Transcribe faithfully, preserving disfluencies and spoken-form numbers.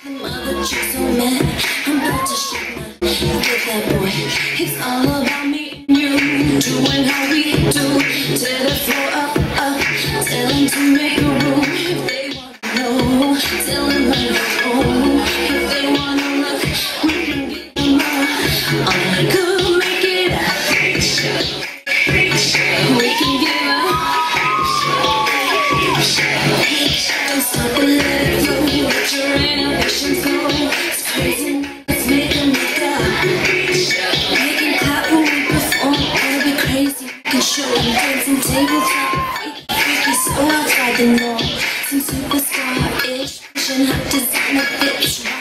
Mother chicks so mad, I'm about to shake my get that boy. It's all about me and you, doing how we do. Tear the floor up, up, tell him to make a room. If they wanna know, tell them where to go. If they wanna look, we can get them all. All I could make it out. We can give up. Don't stop and let it flow. Let your inhibitions go. It's crazy, let's make them make up. We can clap when we perform. It'll be crazy. We can show them dancing tabletop. Freaky, so outside the norm. Some superstar-ish, vision, hot designer fits.